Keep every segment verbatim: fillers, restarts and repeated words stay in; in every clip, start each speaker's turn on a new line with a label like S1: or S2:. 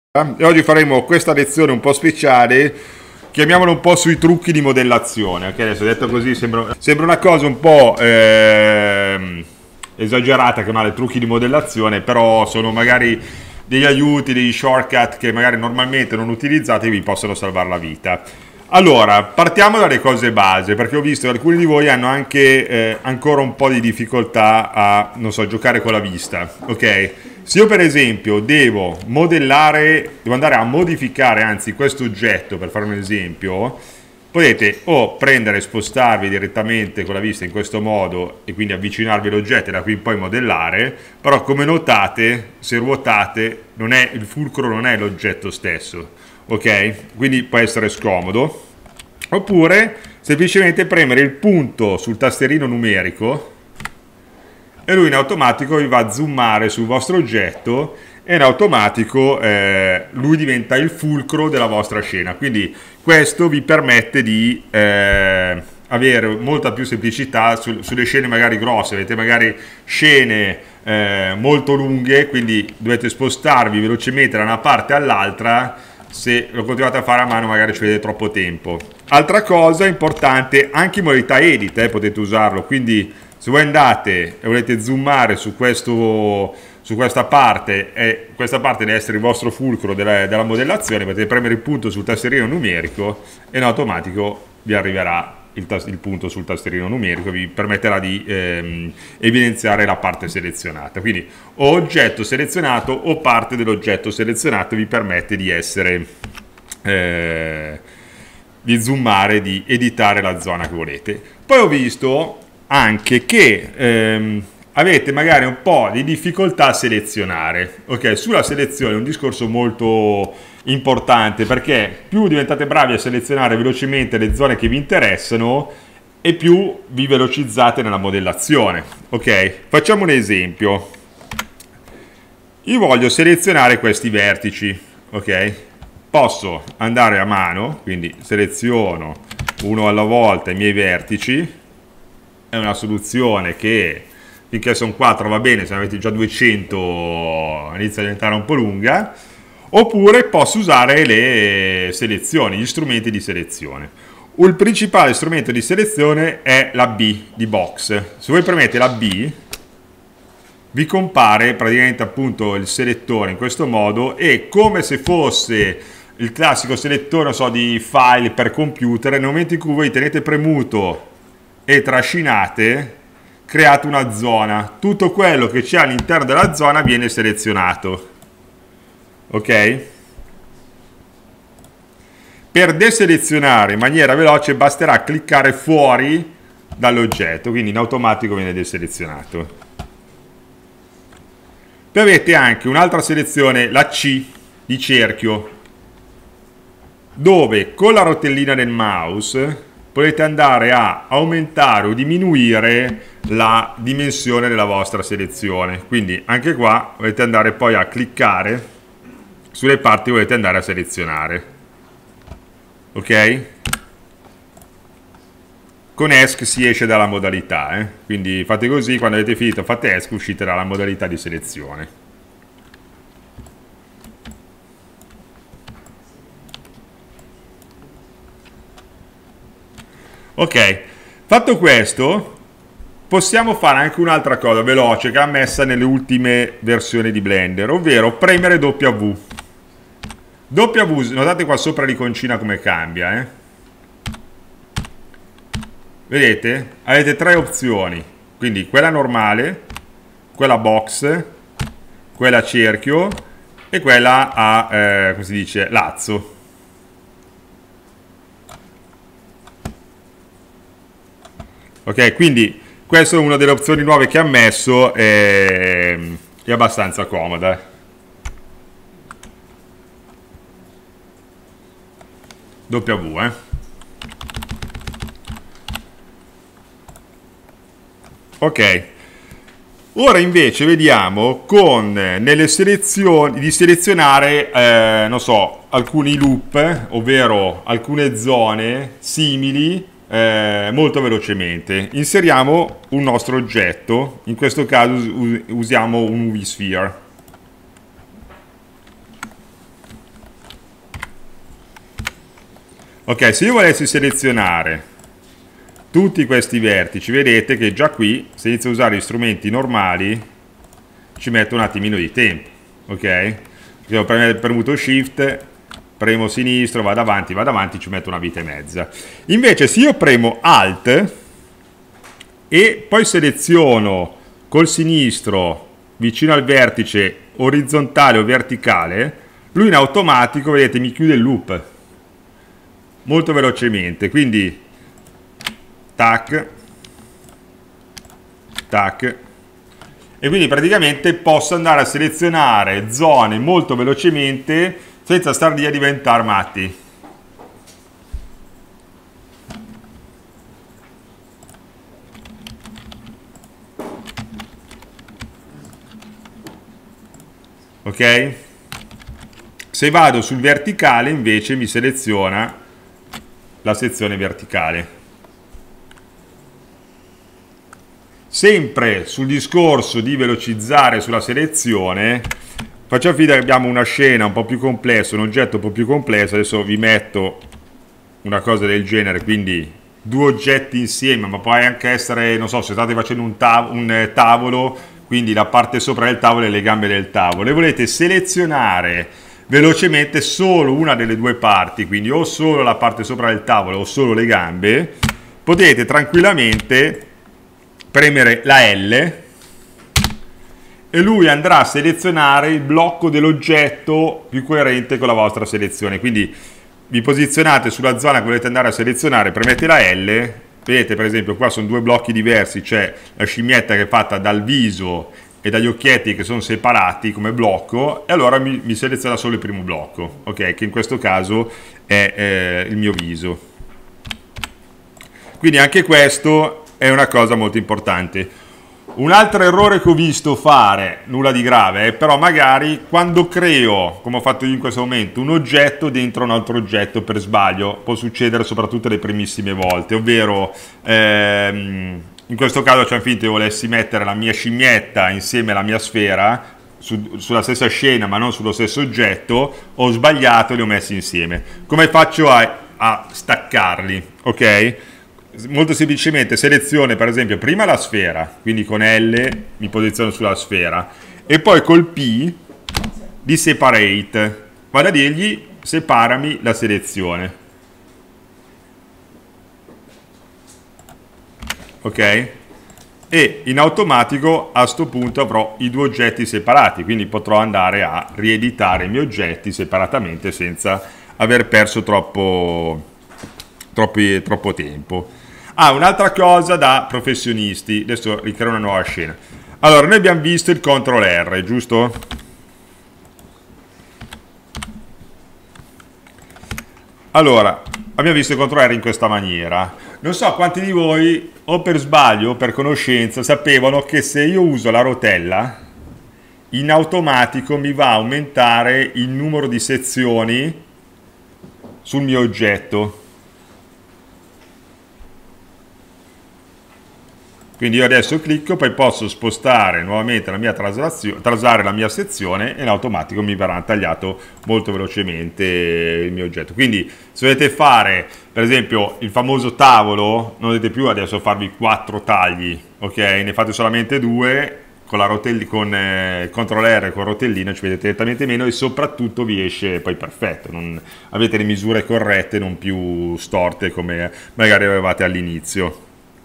S1: E oggi faremo questa lezione un po' speciale, chiamiamola un po' sui trucchi di modellazione. Ok, adesso detto così sembra, sembra una cosa un po' ehm, esagerata chiamare trucchi di modellazione, però sono magari degli aiuti, degli shortcut che magari normalmente non utilizzate e vi possono salvare la vita. Allora, partiamo dalle cose base, perché ho visto che alcuni di voi hanno anche eh, ancora un po' di difficoltà a, non so, giocare con la vista, ok? Se io per esempio devo modellare, devo andare a modificare anzi questo oggetto, per fare un esempio, potete o prendere e spostarvi direttamente con la vista in questo modo e quindi avvicinarvi all'oggetto e da qui in poi modellare, però come notate, se ruotate, non è, il fulcro non è l'oggetto stesso, ok? Quindi può essere scomodo. Oppure semplicemente premere il punto sul tasterino numerico e lui in automatico vi va a zoomare sul vostro oggetto e in automatico eh, lui diventa il fulcro della vostra scena. Quindi questo vi permette di eh, avere molta più semplicità su, sulle scene magari grosse. Avete magari scene eh, molto lunghe, quindi dovete spostarvi velocemente da una parte all'altra. Se lo continuate a fare a mano magari ci vedete troppo tempo. Altra cosa importante, anche in modalità edit eh, potete usarlo, quindi se voi andate e volete zoomare su, questo, su questa parte e questa parte deve essere il vostro fulcro della, della modellazione, potete premere il punto sul tasterino numerico e in automatico vi arriverà il, il punto sul tasterino numerico, vi permetterà di ehm, evidenziare la parte selezionata. Quindi o oggetto selezionato o parte dell'oggetto selezionato vi permette di essere eh, di zoomare, di editare la zona che volete. Poi ho visto anche che ehm, avete magari un po' di difficoltà a selezionare. Ok, sulla selezione è un discorso molto importante, perché più diventate bravi a selezionare velocemente le zone che vi interessano e più vi velocizzate nella modellazione. Ok, facciamo un esempio. Io voglio selezionare questi vertici, ok? Posso andare a mano, quindi seleziono uno alla volta i miei vertici. È una soluzione che finché sono quattro va bene, se ne avete già duecento inizia a diventare un po' lunga. Oppure posso usare le selezioni, gli strumenti di selezione. Il principale strumento di selezione è la B di box. Se voi premete la B vi compare praticamente appunto il selettore in questo modo, e come se fosse il classico selettore, non so, di file per computer, nel momento in cui voi tenete premuto e trascinate, create una zona, tutto quello che c'è all'interno della zona viene selezionato, ok? Per deselezionare in maniera veloce basterà cliccare fuori dall'oggetto, quindi in automatico viene deselezionato. Poi avete anche un'altra selezione, la C di cerchio, dove con la rotellina del mouse potete andare a aumentare o diminuire la dimensione della vostra selezione. Quindi anche qua volete andare poi a cliccare sulle parti che volete andare a selezionare, ok? Con ESC si esce dalla modalità, eh? Quindi fate così, quando avete finito fate ESC, uscite dalla modalità di selezione. Ok, fatto questo, possiamo fare anche un'altra cosa veloce che è ammessa nelle ultime versioni di Blender, ovvero premere W. W, notate qua sopra l'iconcina come cambia, eh? Vedete? Avete tre opzioni, quindi quella normale, quella box, quella cerchio e quella a, eh, come si dice, lazzo. Ok, quindi questa è una delle opzioni nuove che ha messo, è, è abbastanza comoda. W, eh. Ok. Ora invece vediamo con nelle selezioni di selezionare, eh, non so, alcuni loop, ovvero alcune zone simili eh, molto velocemente. Inseriamo un nostro oggetto, in questo caso usiamo un U V Sphere. Ok, se io volessi selezionare tutti questi vertici, vedete che già qui, se inizio a usare gli strumenti normali, ci metto un attimino di tempo, ok? Perché ho premuto Shift, premo sinistro, vado avanti, vado avanti, ci metto una vita e mezza. Invece se io premo Alt e poi seleziono col sinistro vicino al vertice orizzontale o verticale, lui in automatico, vedete, mi chiude il loop molto velocemente. Quindi tac, tac, e quindi praticamente posso andare a selezionare zone molto velocemente senza star lì a diventare matti. Ok? Se vado sul verticale invece mi seleziona la sezione verticale. Sempre sul discorso di velocizzare sulla selezione, facciamo finta che abbiamo una scena un po' più complessa, un oggetto un po' più complesso. Adesso vi metto una cosa del genere, quindi due oggetti insieme, ma può anche essere, non so, se state facendo un, tav un tavolo, quindi la parte sopra del tavolo e le gambe del tavolo, e volete selezionare velocemente solo una delle due parti, quindi o solo la parte sopra del tavolo o solo le gambe, potete tranquillamente premere la L e lui andrà a selezionare il blocco dell'oggetto più coerente con la vostra selezione. Quindi vi posizionate sulla zona che volete andare a selezionare, premete la L, vedete per esempio qua sono due blocchi diversi, c'è la scimmietta che è fatta dal viso e dagli occhietti che sono separati come blocco, e allora mi, mi seleziona solo il primo blocco, ok, che in questo caso è eh, il mio viso. Quindi anche questo è una cosa molto importante. Un altro errore che ho visto fare, nulla di grave, è però magari quando creo, come ho fatto io in questo momento, un oggetto dentro un altro oggetto per sbaglio, può succedere soprattutto le primissime volte, ovvero ehm, in questo caso c'è finta che io volessi mettere la mia scimmietta insieme alla mia sfera su, sulla stessa scena ma non sullo stesso oggetto, ho sbagliato e li ho messi insieme. Come faccio a, a staccarli? Ok? Molto semplicemente seleziono per esempio prima la sfera, quindi con L mi posiziono sulla sfera, e poi col P di separate vado a dirgli separami la selezione, ok? E in automatico a sto punto avrò i due oggetti separati, quindi potrò andare a rieditare i miei oggetti separatamente senza aver perso troppo, troppi, troppo tempo. Ah, un'altra cosa da professionisti, adesso ricreo una nuova scena. Allora, noi abbiamo visto il control R, giusto? Allora, abbiamo visto il control R in questa maniera. Non so quanti di voi, o per sbaglio o per conoscenza, sapevano che se io uso la rotella, in automatico mi va a aumentare il numero di sezioni sul mio oggetto. Quindi io adesso clicco, poi posso spostare nuovamente la mia traslazione, traslare la mia sezione, e in automatico mi verrà tagliato molto velocemente il mio oggetto. Quindi se volete fare per esempio il famoso tavolo, non dovete più adesso farvi quattro tagli, ok? Ne fate solamente due, con la rotellina, con eh, control R, con rotellina ci vedete direttamente meno, e soprattutto vi esce poi perfetto, non, avete le misure corrette, non più storte come magari avevate all'inizio.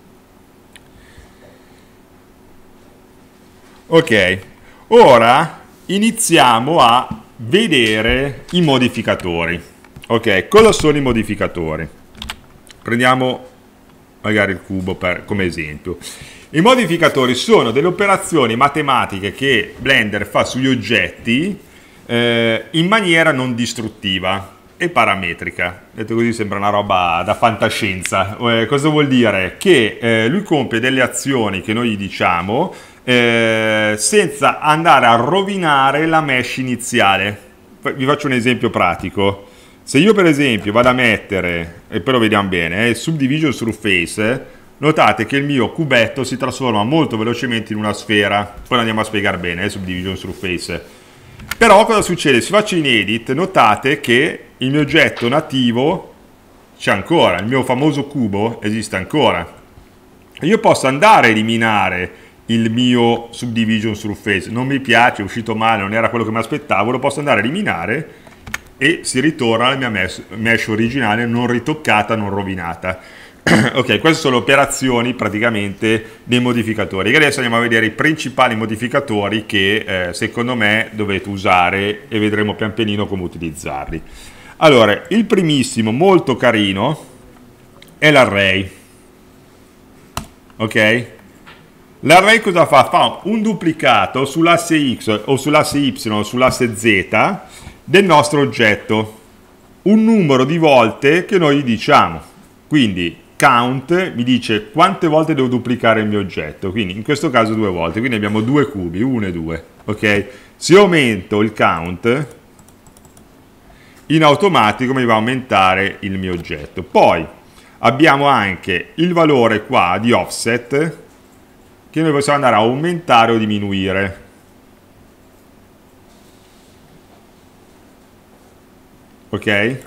S1: Ok, ora iniziamo a vedere i modificatori. Ok, cosa sono i modificatori? Prendiamo magari il cubo per, come esempio. I modificatori sono delle operazioni matematiche che Blender fa sugli oggetti eh, in maniera non distruttiva e parametrica. Detto così sembra una roba da fantascienza. Eh, cosa vuol dire? Che eh, lui compie delle azioni che noi gli diciamo Eh, senza andare a rovinare la mesh iniziale. Vi faccio un esempio pratico. Se io per esempio vado a mettere, e poi lo vediamo bene, eh, subdivision surface, notate che il mio cubetto si trasforma molto velocemente in una sfera. Poi lo andiamo a spiegare bene, eh, subdivision surface. Però cosa succede? Se faccio in edit, notate che il mio oggetto nativo c'è ancora, il mio famoso cubo esiste ancora. Io posso andare a eliminare il mio subdivision surface, non mi piace, è uscito male, non era quello che mi aspettavo, lo posso andare a eliminare e si ritorna alla mia mesh, mesh originale non ritoccata, non rovinata. Ok, queste sono le operazioni praticamente dei modificatori. E adesso andiamo a vedere i principali modificatori che eh, secondo me dovete usare e vedremo pian pianino come utilizzarli. Allora, il primissimo, molto carino, è l'array. Ok? L'array cosa fa? Fa un duplicato sull'asse X o sull'asse Y o sull'asse Z del nostro oggetto. Un numero di volte che noi gli diciamo. Quindi count mi dice quante volte devo duplicare il mio oggetto, quindi in questo caso due volte, quindi abbiamo due cubi, uno e due, ok? Se aumento il count, in automatico mi va a aumentare il mio oggetto. Poi abbiamo anche il valore qua di offset, che noi possiamo andare a aumentare o diminuire. Ok?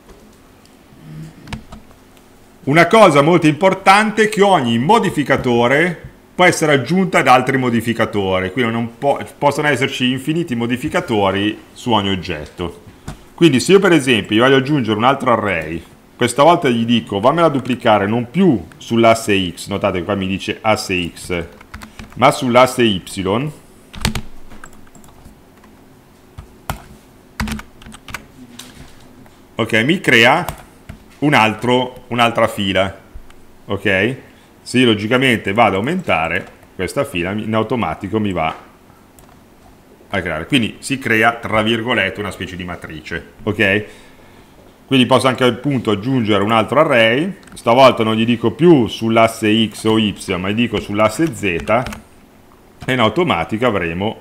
S1: Una cosa molto importante è che ogni modificatore può essere aggiunta ad altri modificatori, quindi non po- possono esserci infiniti modificatori su ogni oggetto. Quindi se io per esempio voglio aggiungere un altro array, questa volta gli dico vammela a duplicare non più sull'asse X, notate che qua mi dice asse X, ma sull'asse Y, ok, mi crea un altro, un'altra fila, ok? Se io logicamente vado ad aumentare questa fila, in automatico mi va a creare, quindi si crea tra virgolette una specie di matrice, ok? Quindi posso anche appunto aggiungere un altro array, stavolta non gli dico più sull'asse X o Y, ma gli dico sull'asse Z, e in automatico avremo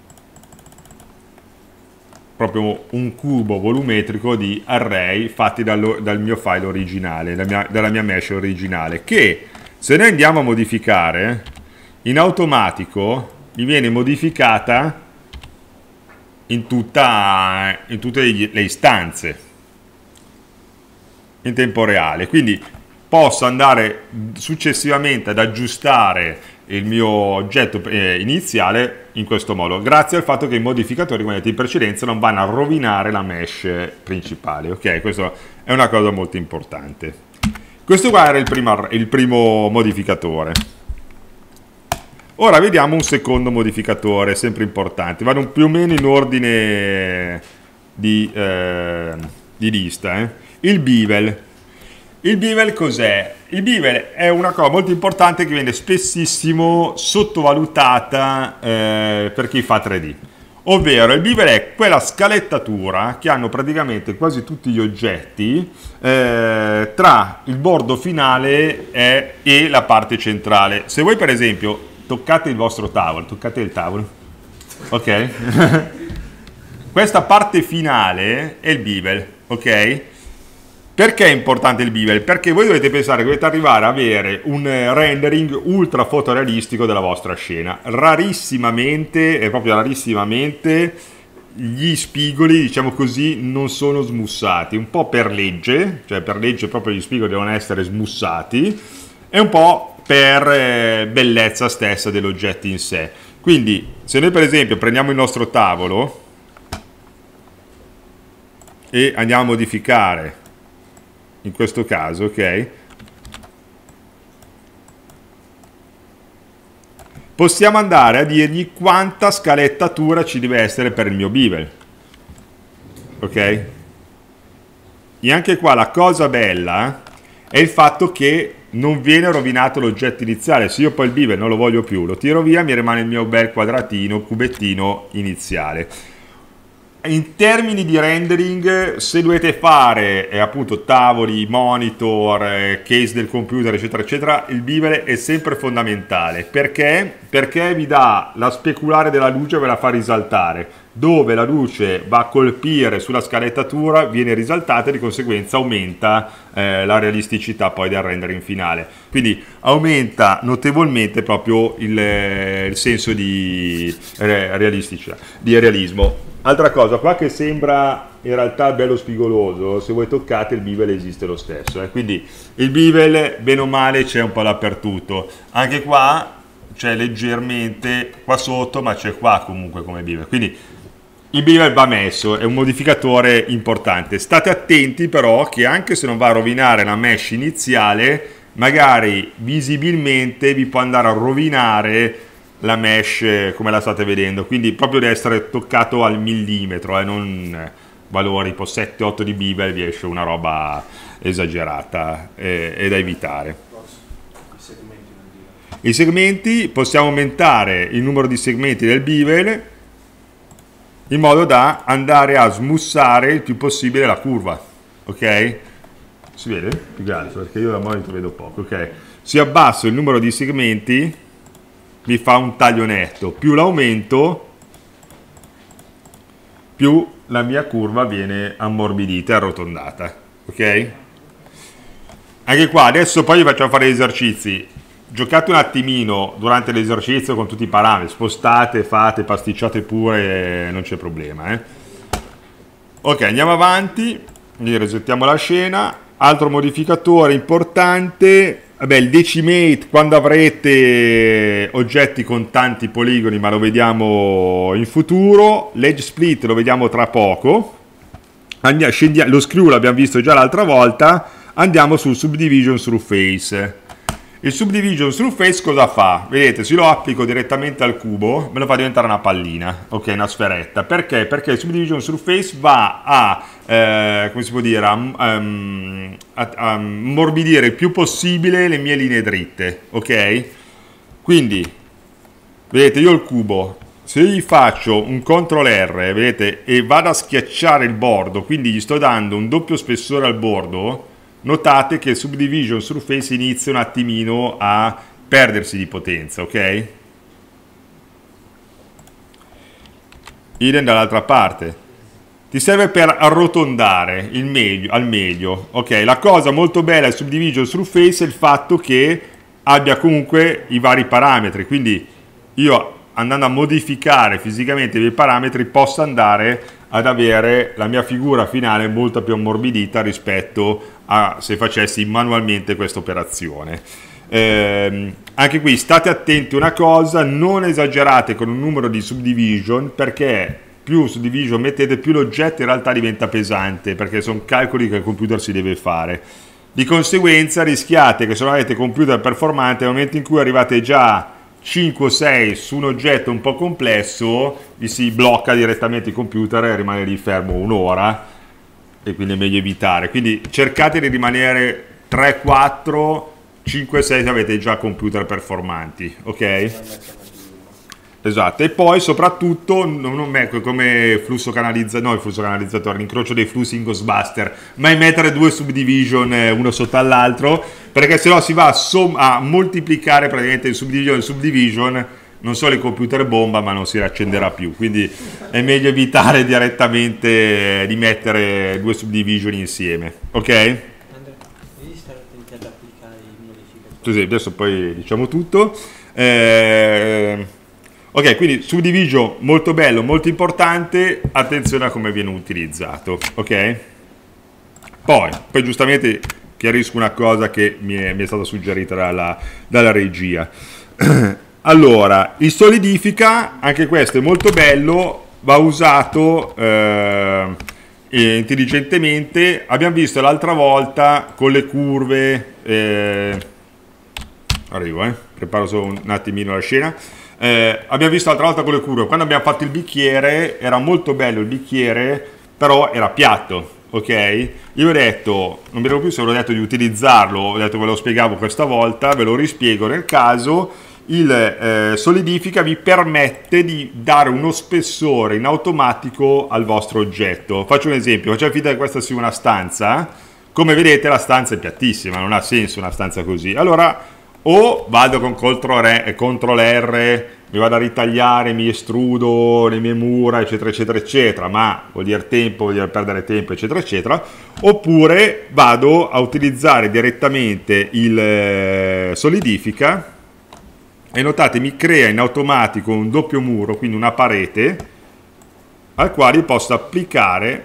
S1: proprio un cubo volumetrico di array fatti dal, dal mio file originale, dalla mia, dalla mia mesh originale, che se noi andiamo a modificare, in automatico mi viene modificata in, tutta, in tutte le istanze, in tempo reale. Quindi posso andare successivamente ad aggiustare il mio oggetto eh, iniziale in questo modo, grazie al fatto che i modificatori, come detto in precedenza, non vanno a rovinare la mesh principale. Ok, questo è una cosa molto importante. Questo qua era il primo, il primo modificatore. Ora vediamo un secondo modificatore, sempre importante, vanno più o meno in ordine di, eh, di lista. Eh. Il bevel. Il bevel cos'è? Il bevel è una cosa molto importante che viene spessissimo sottovalutata eh, per chi fa tre D. Ovvero il bevel è quella scalettatura che hanno praticamente quasi tutti gli oggetti eh, tra il bordo finale e, e la parte centrale. Se voi per esempio toccate il vostro tavolo, toccate il tavolo, ok? Questa parte finale è il bevel, ok? Perché è importante il bevel? Perché voi dovete pensare che dovete arrivare a avere un rendering ultra fotorealistico della vostra scena. Rarissimamente, e proprio rarissimamente, gli spigoli, diciamo così, non sono smussati. Un po' per legge, cioè per legge proprio gli spigoli devono essere smussati, e un po' per eh, bellezza stessa dell'oggetto in sé. Quindi, se noi per esempio prendiamo il nostro tavolo e andiamo a modificare, in questo caso, ok, possiamo andare a dirgli quanta scalettatura ci deve essere per il mio bevel, ok? E anche qua la cosa bella è il fatto che non viene rovinato l'oggetto iniziale. Se io poi il bevel non lo voglio più, lo tiro via, mi rimane il mio bel quadratino, cubettino iniziale. In termini di rendering, se dovete fare eh, appunto tavoli, monitor, eh, case del computer, eccetera, eccetera, il bevel è sempre fondamentale. Perché? Perché vi dà la speculare della luce, ve la fa risaltare. Dove la luce va a colpire sulla scalettatura viene risaltata e di conseguenza aumenta eh, la realisticità poi del rendering finale. Quindi aumenta notevolmente proprio il, il senso di, eh, realisticità, di realismo. Altra cosa, qua che sembra in realtà è bello spigoloso, se voi toccate il bevel esiste lo stesso, eh. Quindi il bevel bene o male c'è un po' dappertutto, anche qua c'è leggermente qua sotto, ma c'è qua comunque come bevel, quindi il bevel va messo, è un modificatore importante. State attenti però che anche se non va a rovinare la mesh iniziale, magari visibilmente vi può andare a rovinare la mesh come la state vedendo, quindi proprio deve essere toccato al millimetro, eh, non valori tipo sette otto di bevel, vi esce una roba esagerata e, e da evitare. I segmenti, possiamo aumentare il numero di segmenti del bevel in modo da andare a smussare il più possibile la curva, ok? Si vede? Più che altro, perché io da monitor vedo poco, ok? Se abbasso il numero di segmenti vi fa un taglio netto, più l'aumento più la mia curva viene ammorbidita e arrotondata, ok? Anche qua adesso poi vi facciamo fare gli esercizi, giocate un attimino durante l'esercizio con tutti i parametri, spostate, fate, pasticciate pure, non c'è problema, eh? Ok, andiamo avanti, quindi resettiamo la scena. Altro modificatore importante, vabbè, il decimate quando avrete oggetti con tanti poligoni, ma lo vediamo in futuro. L'edge split lo vediamo tra poco. Andiamo, scendiamo, lo screw l'abbiamo visto già l'altra volta. Andiamo sul subdivision through face. Il subdivision through face cosa fa? Vedete, se lo applico direttamente al cubo me lo fa diventare una pallina, ok, una sferetta. Perché? Perché il subdivision through face va a eh, come si può dire, a, um, a, a ammorbidire il più possibile le mie linee dritte, ok? Quindi vedete, io il cubo, se io gli faccio un control R, vedete, e vado a schiacciare il bordo, quindi gli sto dando un doppio spessore al bordo, notate che il subdivision through face inizia un attimino a perdersi di potenza, ok? Idem dall'altra parte. Ti serve per arrotondare il meglio, al meglio, ok? La cosa molto bella del subdivision through face è il fatto che abbia comunque i vari parametri, quindi io andando a modificare fisicamente i parametri posso andare ad avere la mia figura finale molto più ammorbidita rispetto a se facessi manualmente questa operazione. Eh, anche qui state attenti a una cosa, non esagerate con un numero di subdivision, perché più subdivision mettete più l'oggetto in realtà diventa pesante, perché sono calcoli che il computer si deve fare. Di conseguenza rischiate che se non avete computer performante, nel momento in cui arrivate già cinque o sei su un oggetto un po' complesso, vi si blocca direttamente il computer e rimane lì fermo un'ora, e quindi è meglio evitare. Quindi cercate di rimanere tre, quattro, cinque, sei se avete già computer performanti, ok? Esatto, e poi soprattutto non, non metto come flusso canalizzatore, no il flusso canalizzatore, l'incrocio dei flussi in Ghostbuster, mai mettere due subdivision uno sotto all'altro, perché sennò si va a, a moltiplicare praticamente il subdivision, il subdivision, non solo il computer bomba, ma non si riaccenderà più, quindi è meglio evitare direttamente di mettere due subdivision insieme, ok?
S2: Andrea, devi stare attenti ad applicare i modificatori.
S1: Così, adesso poi diciamo tutto. Eh, ok, quindi subdivision molto bello, molto importante, attenzione a come viene utilizzato, ok? Poi, poi giustamente chiarisco una cosa che mi è, mi è stata suggerita dalla, dalla regia. Allora, il solidifica, anche questo è molto bello, va usato eh, intelligentemente. Abbiamo visto l'altra volta con le curve, eh, arrivo, eh, preparo solo un attimino la scena. Eh, abbiamo visto l'altra volta con le curve, quando abbiamo fatto il bicchiere, era molto bello il bicchiere, però era piatto, ok? Io ho detto, non mi ricordo più se ve l'ho detto di utilizzarlo, ho detto ve lo spiegavo questa volta, ve lo rispiego nel caso. Il eh, solidifica vi permette di dare uno spessore in automatico al vostro oggetto. Faccio un esempio, facciamo finta che questa sia una stanza, come vedete la stanza è piattissima, non ha senso una stanza così. Allora o vado con control R, mi vado a ritagliare, mi estrudo le mie mura, eccetera eccetera eccetera, ma vuol dire tempo, vuol dire perdere tempo, eccetera eccetera, oppure vado a utilizzare direttamente il eh, solidifica, e notate mi crea in automatico un doppio muro, quindi una parete al quale posso applicare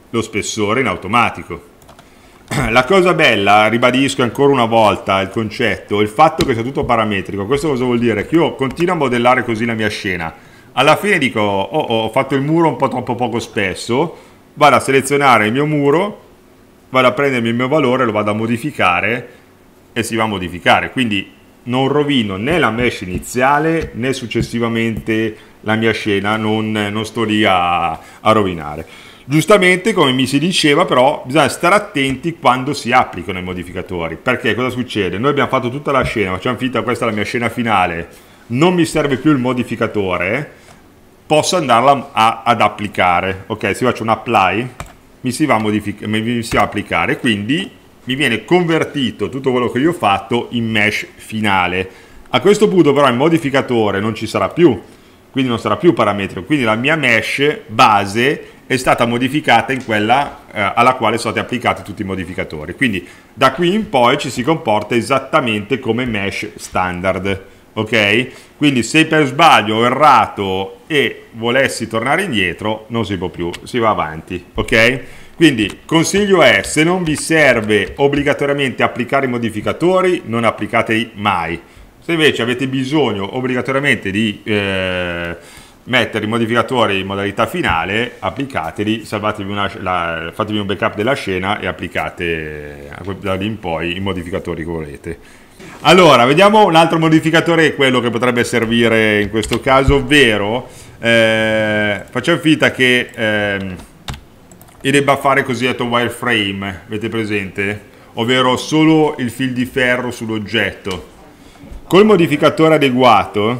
S1: lo spessore in automatico. La cosa bella, ribadisco ancora una volta il concetto, il fatto che sia tutto parametrico. Questo cosa vuol dire? Che io continuo a modellare così la mia scena. Alla fine dico, oh, ho fatto il muro un po' troppo poco spesso, vado a selezionare il mio muro, vado a prendermi il mio valore, lo vado a modificare e si va a modificare. Quindi non rovino né la mesh iniziale né successivamente la mia scena, non, non sto lì a, a rovinare. Giustamente, come mi si diceva, però bisogna stare attenti quando si applicano i modificatori, perché cosa succede? Noi abbiamo fatto tutta la scena, facciamo finta questa è la mia scena finale, non mi serve più il modificatore, posso andarla a, ad applicare. Ok, se faccio un apply mi si va a, modific- mi si va a applicare, quindi mi viene convertito tutto quello che io ho fatto in mesh finale. A questo punto però il modificatore non ci sarà più, quindi non sarà più parametrico, quindi la mia mesh base è stata modificata in quella eh, alla quale sono stati applicati tutti i modificatori. Quindi da qui in poi ci si comporta esattamente come mesh standard. Ok? Quindi se per sbaglio ho errato e volessi tornare indietro, non si può più, si va avanti. Ok? Quindi consiglio è, se non vi serve obbligatoriamente applicare i modificatori, non applicateli mai. Se invece avete bisogno obbligatoriamente di eh, mettere i modificatori in modalità finale, applicateli, salvatevi una, la, fatevi un backup della scena e applicate da lì in poi i modificatori che volete. Allora, vediamo un altro modificatore, quello che potrebbe servire in questo caso, ovvero eh, facciamo finta che eh, io debba fare cosiddetto wireframe, avete presente? Ovvero solo il fil di ferro sull'oggetto. Col modificatore adeguato,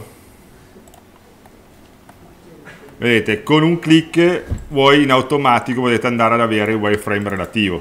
S1: vedete, con un clic voi in automatico potete andare ad avere il wireframe relativo.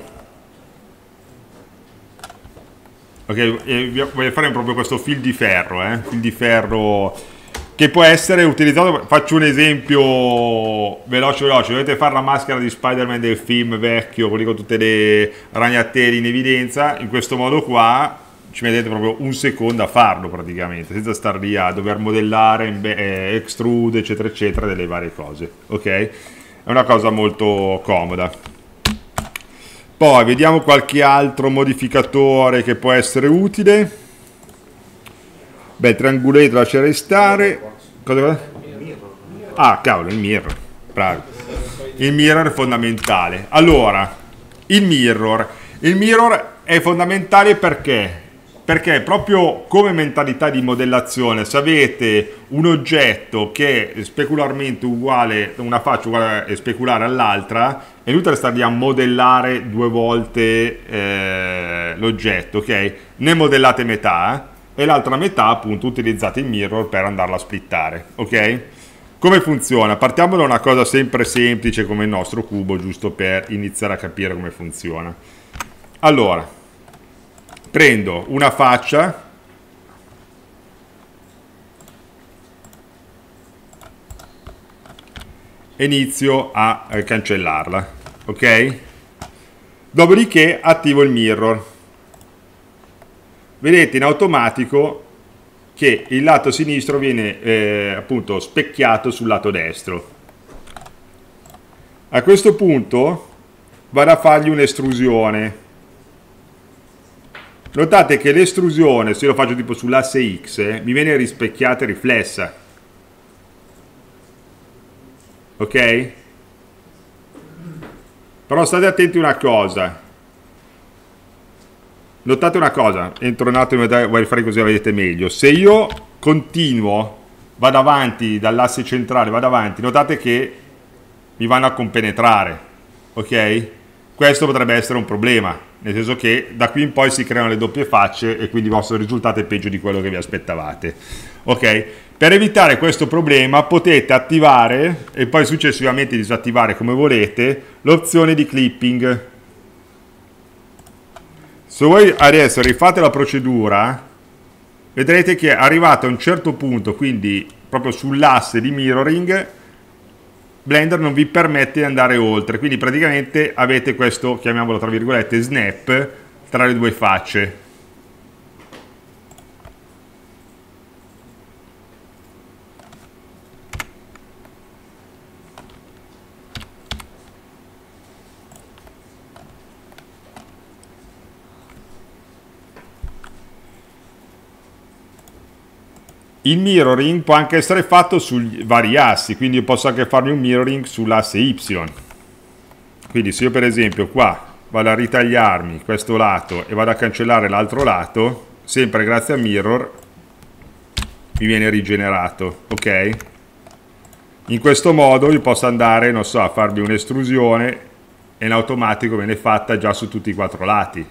S1: Ok, il wireframe è proprio questo fil di ferro, eh? Fil di ferro che può essere utilizzato. Faccio un esempio veloce veloce. Dovete fare la maschera di Spider-Man del film vecchio, quelli con tutte le ragnateli in evidenza. In questo modo qua ci mettete proprio un secondo a farlo praticamente, senza star lì a dover modellare, eh, extrude eccetera eccetera, delle varie cose. Ok, è una cosa molto comoda. Poi vediamo qualche altro modificatore che può essere utile. Beh, il trianguletto lascerei stare. Cosa? Ah, cavolo, il mirror. Bravo. Il mirror è fondamentale. Allora, il mirror. Il mirror è fondamentale perché? Perché proprio come mentalità di modellazione, se avete un oggetto che è specularmente uguale, una faccia uguale e speculare all'altra, è inutile stare a modellare due volte eh, l'oggetto, ok? Ne modellate metà e l'altra metà appunto utilizzate il mirror per andarla a splittare, ok? Come funziona? Partiamo da una cosa sempre semplice come il nostro cubo, giusto per iniziare a capire come funziona. Allora, prendo una faccia e inizio a eh, cancellarla, ok? Dopodiché attivo il mirror. Vedete in automatico che il lato sinistro viene eh, appunto specchiato sul lato destro. A questo punto vado a fargli un'estrusione. Notate che l'estrusione, se lo faccio tipo sull'asse X, eh, mi viene rispecchiata e riflessa. Ok? Però state attenti a una cosa. Notate una cosa, entro un attimo e voglio fare così la vedete meglio. Se io continuo, vado avanti dall'asse centrale, vado avanti, notate che mi vanno a compenetrare. Ok? Questo potrebbe essere un problema, nel senso che da qui in poi si creano le doppie facce e quindi il vostro risultato è peggio di quello che vi aspettavate. Ok? Per evitare questo problema potete attivare e poi successivamente disattivare come volete l'opzione di clipping. Se voi adesso rifate la procedura, vedrete che arrivate a un certo punto, quindi proprio sull'asse di mirroring, Blender non vi permette di andare oltre, quindi praticamente avete questo, chiamiamolo tra virgolette, snap tra le due facce. Il mirroring può anche essere fatto su vari assi, quindi io posso anche farmi un mirroring sull'asse Y. Quindi se io per esempio qua vado a ritagliarmi questo lato e vado a cancellare l'altro lato, sempre grazie a mirror mi viene rigenerato, ok? In questo modo io posso andare, non so, a farmi un'estrusione e in automatico viene fatta già su tutti i quattro lati.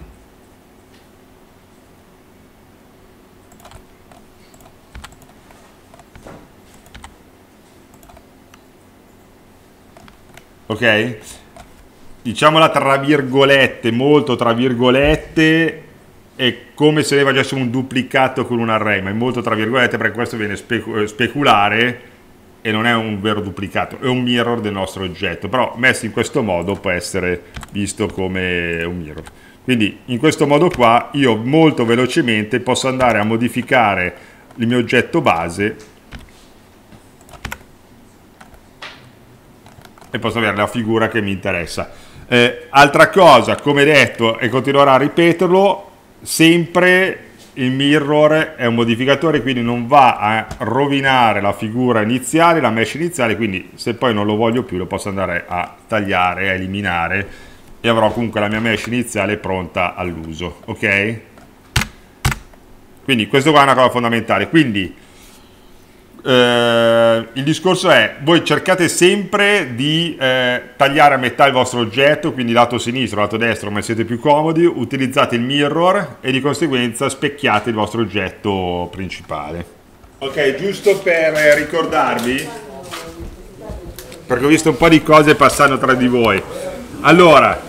S1: Ok? Diciamola tra virgolette, molto tra virgolette, è come se ne facessimo un duplicato con un array, ma è molto tra virgolette perché questo viene specu speculare e non è un vero duplicato, è un mirror del nostro oggetto, però messo in questo modo può essere visto come un mirror. Quindi in questo modo qua io molto velocemente posso andare a modificare il mio oggetto base e posso avere la figura che mi interessa. Eh, altra cosa, come detto, e continuerò a ripeterlo, sempre il mirror è un modificatore, quindi non va a rovinare la figura iniziale, la mesh iniziale, quindi se poi non lo voglio più lo posso andare a tagliare, a eliminare e avrò comunque la mia mesh iniziale pronta all'uso, ok? Quindi questo qua è una cosa fondamentale. Quindi Uh, il discorso è, voi cercate sempre di eh, tagliare a metà il vostro oggetto, quindi lato sinistro, lato destro, come siete più comodi, utilizzate il mirror e di conseguenza specchiate il vostro oggetto principale. Ok, giusto per ricordarvi, perché ho visto un po' di cose passando tra di voi. Allora,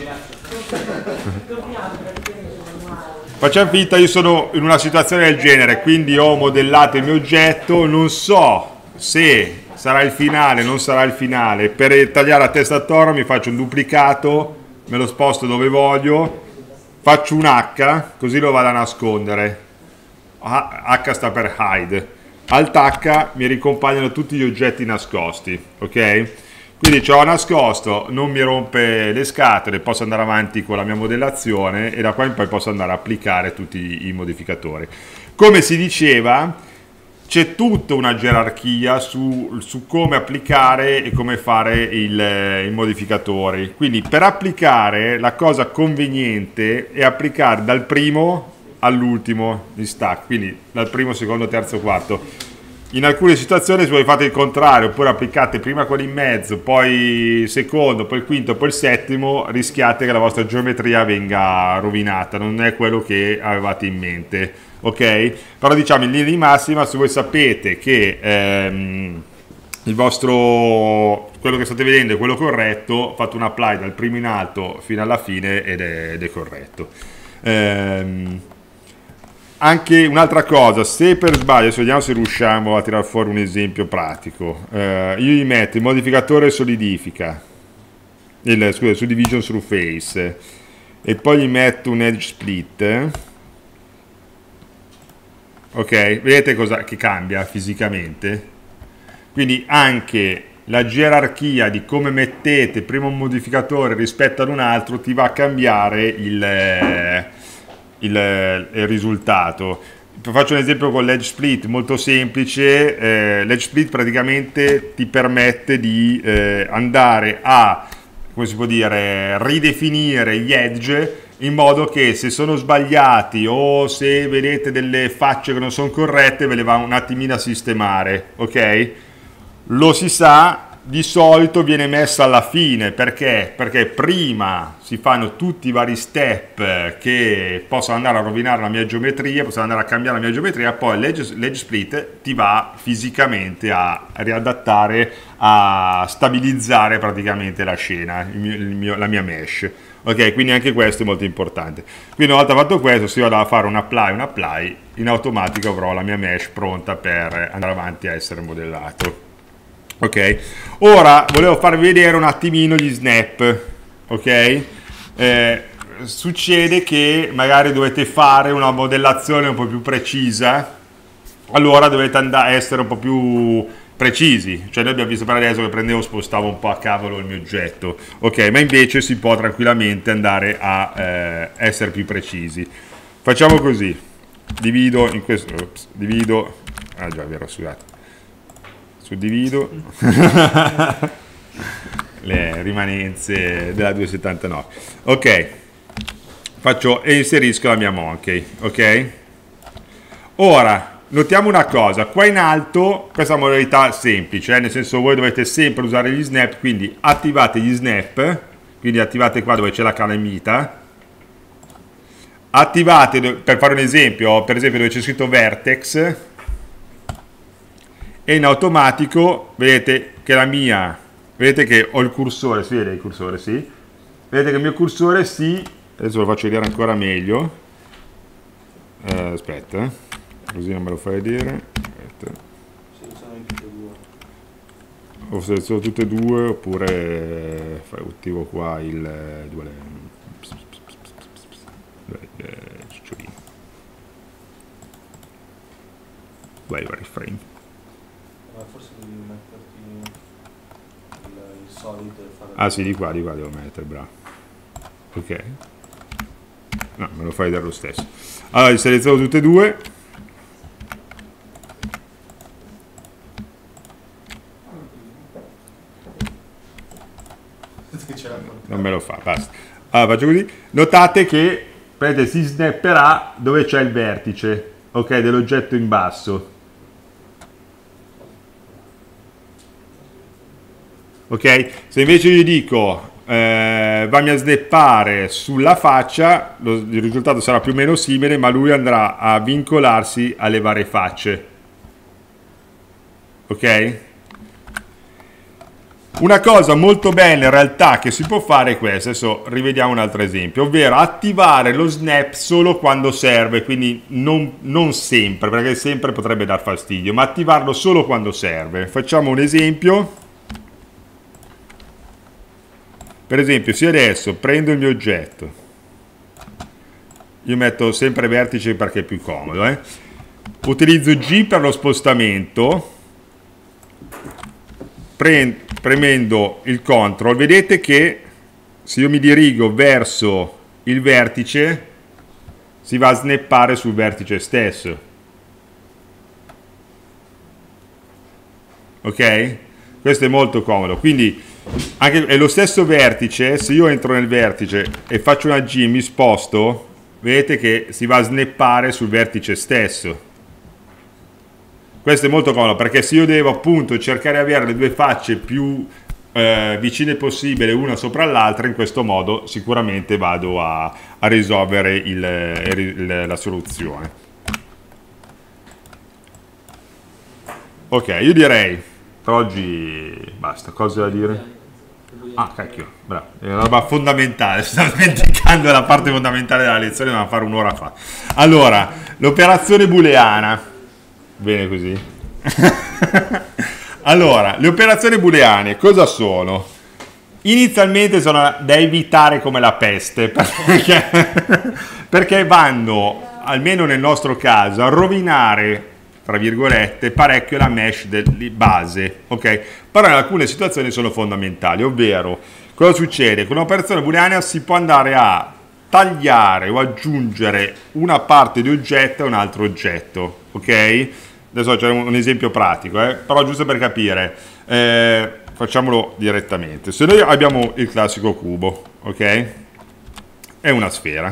S1: facciamo finta, io sono in una situazione del genere, quindi ho modellato il mio oggetto, non so se sarà il finale, non sarà il finale. Per tagliare la testa a toro mi faccio un duplicato, me lo sposto dove voglio, faccio un H, così lo vado a nascondere. H sta per hide. Alt H mi ricompagnano tutti gli oggetti nascosti, ok? Quindi ci ho nascosto, non mi rompe le scatole, posso andare avanti con la mia modellazione e da qua in poi posso andare a applicare tutti i modificatori. Come si diceva, c'è tutta una gerarchia su, su come applicare e come fare il, i modificatori. Quindi per applicare la cosa conveniente è applicare dal primo all'ultimo in stack, quindi dal primo, secondo, terzo, quarto. In alcune situazioni se voi fate il contrario, oppure applicate prima quello in mezzo, poi il secondo, poi il quinto, poi il settimo, rischiate che la vostra geometria venga rovinata, non è quello che avevate in mente, ok? Però diciamo in linea di massima, se voi sapete che ehm, il vostro, quello che state vedendo è quello corretto, fate un apply dal primo in alto fino alla fine ed è, ed è corretto. Ehm, Anche un'altra cosa, se per sbaglio, adesso vediamo se riusciamo a tirare fuori un esempio pratico, eh, io gli metto il modificatore solidifica, il, scusa, subdivision through face, e poi gli metto un edge split, ok, vedete cosa che cambia fisicamente? Quindi anche la gerarchia di come mettete prima un modificatore rispetto ad un altro ti va a cambiare il... Il, il risultato. Faccio un esempio con l'edge split molto semplice. eh, l'edge split praticamente ti permette di eh, andare a, come si può dire, ridefinire gli edge in modo che se sono sbagliati o se vedete delle facce che non sono corrette ve le va un attimino a sistemare, ok? Lo si sa, di solito viene messa alla fine, perché? Perché prima si fanno tutti i vari step che possono andare a rovinare la mia geometria, possono andare a cambiare la mia geometria, poi l'edge, l'edge split ti va fisicamente a riadattare, a stabilizzare praticamente la scena, il mio, il mio, la mia mesh. Ok, quindi anche questo è molto importante. Quindi una volta fatto questo, se io vado a fare un apply, un apply, in automatico avrò la mia mesh pronta per andare avanti a essere modellato. Ok, ora volevo farvi vedere un attimino gli snap, ok? Eh, succede che magari dovete fare una modellazione un po' più precisa, allora dovete andare a essere un po' più precisi, cioè noi abbiamo visto per adesso che prendevo, spostavo un po' a cavolo il mio oggetto, ok? Ma invece si può tranquillamente andare a eh, essere più precisi. Facciamo così, divido in questo, ops, divido, ah già, vero, scusate, suddivido le rimanenze della duecentosettantanove, ok, faccio e inserisco la mia monkey, ok. Ora notiamo una cosa, qua in alto questa modalità semplice, eh, nel senso voi dovete sempre usare gli snap, quindi attivate gli snap, quindi attivate qua dove c'è la calamita, attivate, per fare un esempio, per esempio dove c'è scritto vertex, e in automatico vedete che la mia, vedete che ho il cursore, si vede il cursore, sì, vedete che il mio cursore si, adesso lo faccio vedere ancora meglio, eh, aspetta, eh. Così non me lo fai vedere. Aspetta. O seleziono tutte e due oppure fai attivo qua il due cicciolino. Vai vari frame.
S2: Forse devi metterti il solid.
S1: Ah sì, di qua, di qua devo mettere, bravo. Ok. No, me lo fai vedere lo stesso. Allora, li seleziono tutte e due. Non me lo fa, basta. Allora faccio così. Notate che vedete, si snapperà dove c'è il vertice, ok, dell'oggetto in basso. Ok? Se invece gli dico eh, vammi a snappare sulla faccia, lo, il risultato sarà più o meno simile, ma lui andrà a vincolarsi alle varie facce. Ok? Una cosa molto bella in realtà che si può fare è questa, adesso rivediamo un altro esempio, ovvero attivare lo snap solo quando serve, quindi non, non sempre, perché sempre potrebbe dar fastidio, ma attivarlo solo quando serve. Facciamo un esempio. Per esempio, se adesso prendo il mio oggetto, io metto sempre vertice perché è più comodo, eh? Utilizzo G per lo spostamento, prendo premendo il control, vedete che se io mi dirigo verso il vertice si va a snappare sul vertice stesso, ok? Questo è molto comodo, quindi anche è lo stesso vertice, se io entro nel vertice e faccio una G, mi sposto, vedete che si va a snappare sul vertice stesso. Questo è molto comodo perché se io devo appunto cercare di avere le due facce più eh, vicine possibile una sopra l'altra, in questo modo sicuramente vado a, a risolvere il, il, la soluzione. Ok, io direi per oggi basta. Cosa da dire? Ah, cacchio, bravo, è una roba fondamentale, sto dimenticando la parte fondamentale della lezione, ma fare un'ora fa. Allora, l'operazione booleana. Bene così. Allora, le operazioni booleane cosa sono? Inizialmente sono da evitare come la peste, perché, perché vanno, almeno nel nostro caso, a rovinare, tra virgolette, parecchio la mesh di base, ok? Però in alcune situazioni sono fondamentali, ovvero, cosa succede? Con un'operazione booleana si può andare a tagliare o aggiungere una parte di oggetto a un altro oggetto, ok? Adesso c'è un esempio pratico, eh? Però giusto per capire, eh, facciamolo direttamente. Se noi abbiamo il classico cubo, ok? È una sfera.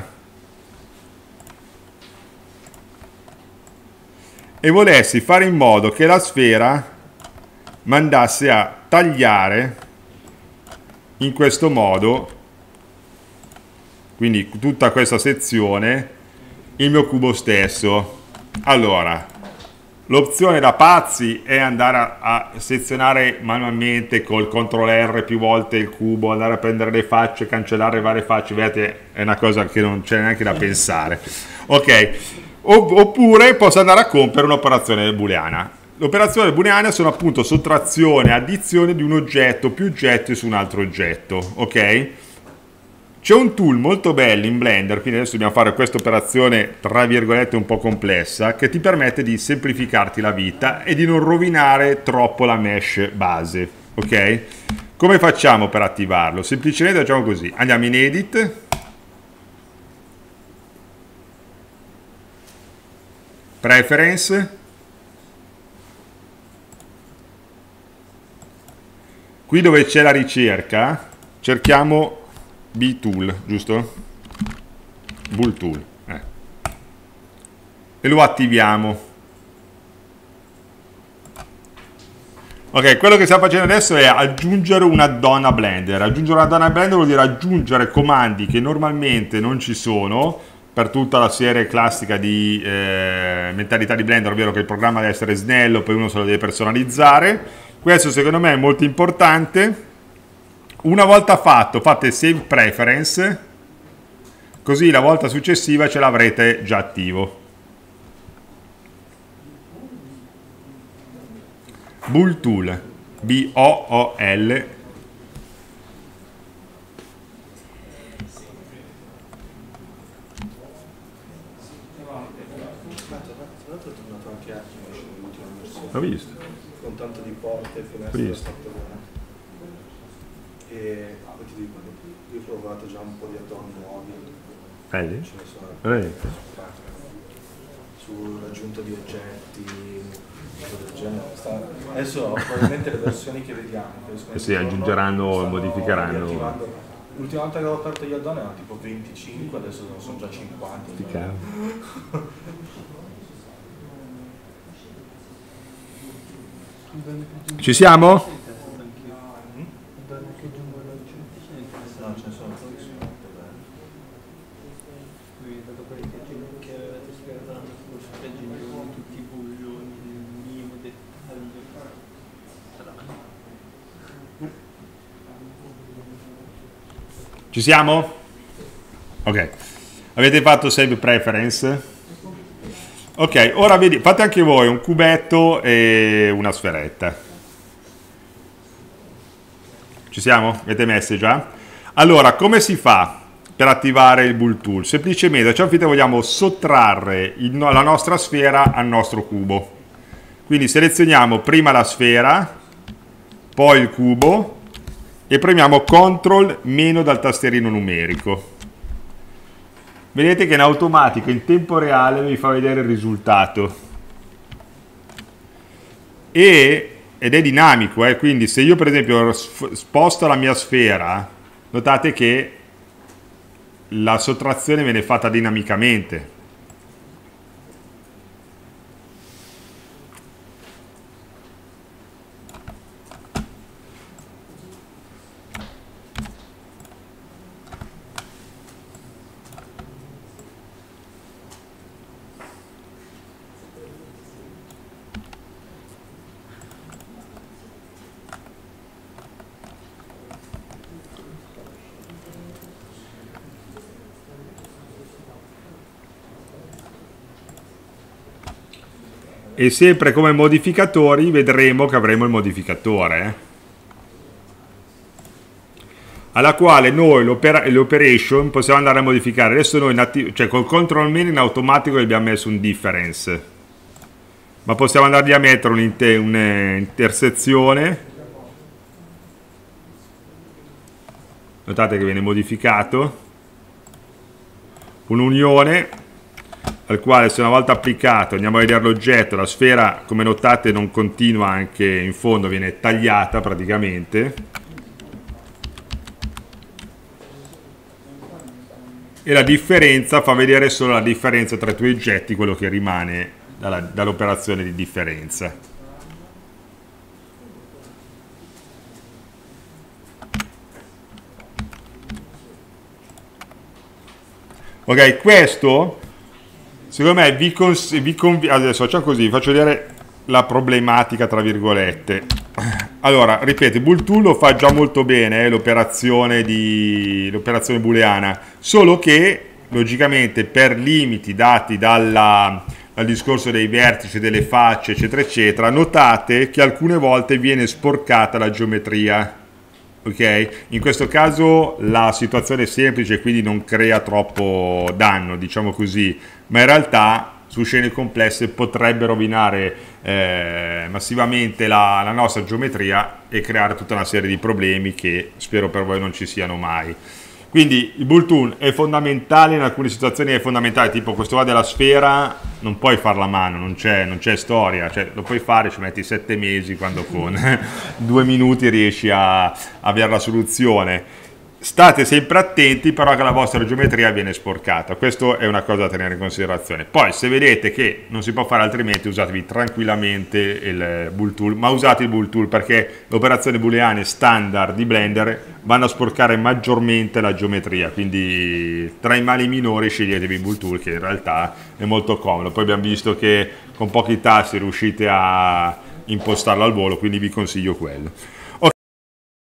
S1: E volessi fare in modo che la sfera mandasse a tagliare in questo modo, quindi tutta questa sezione, il mio cubo stesso. Allora, l'opzione da pazzi è andare a, a sezionare manualmente col control R più volte il cubo, andare a prendere le facce, cancellare varie facce, vedete, è una cosa che non c'è neanche da pensare. Ok, oppure posso andare a compiere un'operazione booleana. L'operazione booleana sono appunto sottrazione, addizione di un oggetto, più oggetti su un altro oggetto, ok? C'è un tool molto bello in Blender, quindi adesso dobbiamo fare questa operazione tra virgolette un po' complessa, che ti permette di semplificarti la vita e di non rovinare troppo la mesh base, ok? Come facciamo per attivarlo? Semplicemente facciamo così, andiamo in Edit, preference, qui dove c'è la ricerca cerchiamo B tool, giusto? Bull tool, eh. E lo attiviamo. Ok, quello che stiamo facendo adesso è aggiungere un add-on a Blender. Aggiungere un add-on a Blender vuol dire aggiungere comandi che normalmente non ci sono per tutta la serie classica di eh, mentalità di Blender, ovvero che il programma deve essere snello, poi uno se lo deve personalizzare. Questo secondo me è molto importante. Una volta fatto, fate Save Preference, così la volta successiva ce l'avrete già attivo. Bull Tool, B O O L. L'ho visto.
S3: Con tanto di porte e finestre.
S1: L'ho visto.
S3: E poi ti dico, io ho provato già un po' di add-on nuovi.
S1: Belli?
S3: Ce ne sono.
S1: Veramente?
S3: Sull'aggiunta di oggetti, cose del genere. Sta- Adesso probabilmente le versioni che vediamo. Che
S1: Si aggiungeranno e modificheranno.
S3: L'ultima volta che ho aperto gli add-on erano tipo venticinque, adesso sono già cinquanta.
S1: Sti cavoli. Ci siamo?
S3: No, ce ne sono pochissimi.
S1: Ci siamo? Ok. Avete fatto Save Preference? Ok, ora vedi, fate anche voi un cubetto e una sferetta. Ci siamo? Avete messe già? Allora, come si fa per attivare il Bull Tool? Semplicemente, facciamo finta che vogliamo sottrarre il, la nostra sfera al nostro cubo. Quindi selezioniamo prima la sfera, poi il cubo e premiamo control meno dal tastierino numerico. Vedete che in automatico, in tempo reale, vi fa vedere il risultato. E, ed è dinamico, eh? Quindi se io per esempio sposto la mia sfera, notate che la sottrazione viene fatta dinamicamente. E sempre come modificatori vedremo che avremo il modificatore, eh? Alla quale noi l'operation possiamo andare a modificare. Adesso noi, cioè col control meno in automatico abbiamo messo un difference, ma possiamo andargli a mettere un'intersezione. Notate che viene modificato, un'unione, al quale se una volta applicato andiamo a vedere l'oggetto, la sfera come notate non continua, anche in fondo viene tagliata praticamente, e la differenza fa vedere solo la differenza tra i tuoi oggetti, quello che rimane dall'operazione di differenza. Ok, questo secondo me vi, vi conviene. Adesso facciamo così, faccio vedere la problematica tra virgolette. Allora, ripeto, Bull Tool lo fa già molto bene, eh, l'operazione di l'operazione booleana, solo che logicamente per limiti dati dalla, dal discorso dei vertici, delle facce, eccetera eccetera, notate che alcune volte viene sporcata la geometria. Ok, in questo caso la situazione è semplice, quindi non crea troppo danno, diciamo così, ma in realtà su scene complesse potrebbe rovinare eh, massivamente la, la nostra geometria e creare tutta una serie di problemi che spero per voi non ci siano mai. Quindi il Bull Tool è fondamentale, in alcune situazioni è fondamentale, tipo questo qua della sfera non puoi farla a mano, non c'è, non c'è storia, cioè, lo puoi fare, ci metti sette mesi quando con due minuti riesci a, a avere la soluzione. State sempre attenti però che la vostra geometria viene sporcata, questo è una cosa da tenere in considerazione. Poi se vedete che non si può fare altrimenti, usatevi tranquillamente il Bull Tool, ma usate il Bull Tool perché le operazioni booleane standard di Blender vanno a sporcare maggiormente la geometria, quindi tra i mali minori sceglietevi il Bull Tool che in realtà è molto comodo. Poi abbiamo visto che con pochi tasti riuscite a impostarlo al volo, quindi vi consiglio quello.